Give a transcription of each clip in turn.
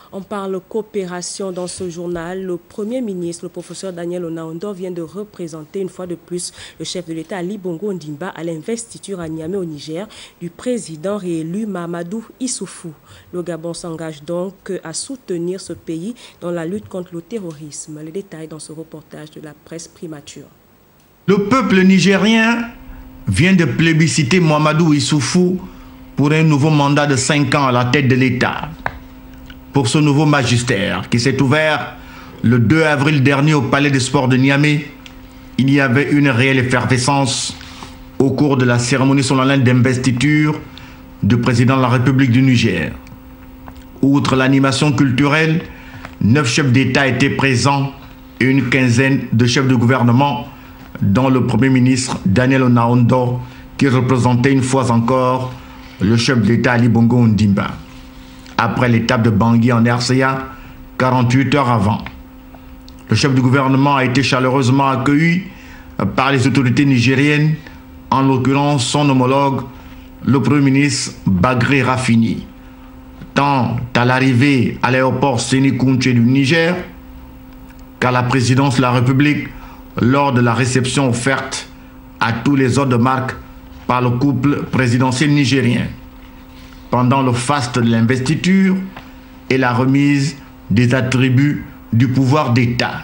On parle coopération dans ce journal. Le Premier ministre, le professeur Daniel Onaondo, vient de représenter une fois de plus le chef de l'État Ali Bongo Ondimba à l'investiture à Niamey au Niger du président réélu Mahamadou Issoufou. Le Gabon s'engage donc à soutenir ce pays dans la lutte contre le terrorisme. Les détails dans ce reportage de la presse Primature. Le peuple nigérien vient de plébisciter Mahamadou Issoufou pour un nouveau mandat de 5 ans à la tête de l'État. Pour ce nouveau magistère qui s'est ouvert le 2 avril dernier au Palais des Sports de Niamey, il y avait une réelle effervescence au cours de la cérémonie solennelle d'investiture du président de la République du Niger. Outre l'animation culturelle, 9 chefs d'État étaient présents et une quinzaine de chefs de gouvernement, dont le Premier ministre Daniel Onaondo, qui représentait une fois encore le chef d'État Ali Bongo Ondimba. Après l'étape de Bangui en RCA, 48 heures avant. Le chef du gouvernement a été chaleureusement accueilli par les autorités nigériennes, en l'occurrence son homologue, le Premier ministre Bagré Rafini. Tant à l'arrivée à l'aéroport Séné Kountché du Niger qu'à la présidence de la République lors de la réception offerte à tous les hôtes de marque par le couple présidentiel nigérien, pendant le faste de l'investiture et la remise des attributs du pouvoir d'État.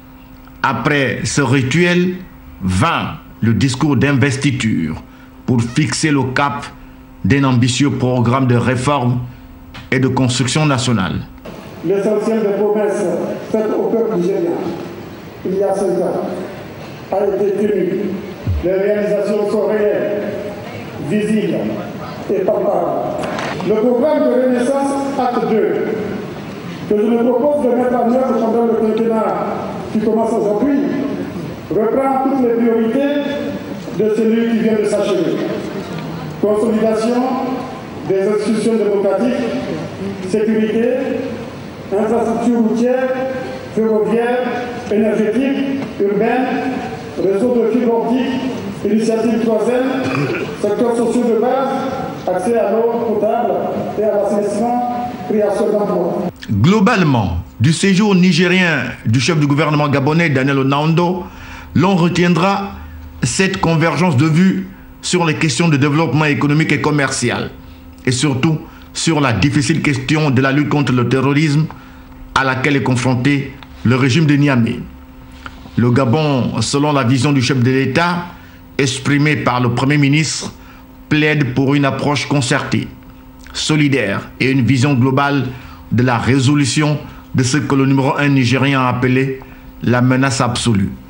Après ce rituel, vint le discours d'investiture pour fixer le cap d'un ambitieux programme de réforme et de construction nationale. L'essentiel des promesses faites au peuple nigérien il y a 5 ans a été tenu. Les réalisations sont réelles, visibles et palpables. Le programme de Renaissance Acte 2, que je me propose de mettre en œuvre pendant le quinquennat qui commence aujourd'hui, reprend toutes les priorités de celui qui vient de s'achever. Consolidation des institutions démocratiques, sécurité, infrastructures routières, ferroviaires, énergétiques, urbaines, réseau de fibre optique, initiative 3M, secteurs sociaux de base, accès à l'eau potable et à l'assainissement, création d'emplois. Globalement, du séjour nigérien du chef du gouvernement gabonais Daniel Onaondo, l'on retiendra cette convergence de vues sur les questions de développement économique et commercial, et surtout sur la difficile question de la lutte contre le terrorisme à laquelle est confronté le régime de Niamey. Le Gabon, selon la vision du chef de l'État, exprimée par le Premier ministre, plaide pour une approche concertée, solidaire et une vision globale de la résolution de ce que le numéro 1 nigérien a appelé la menace absolue.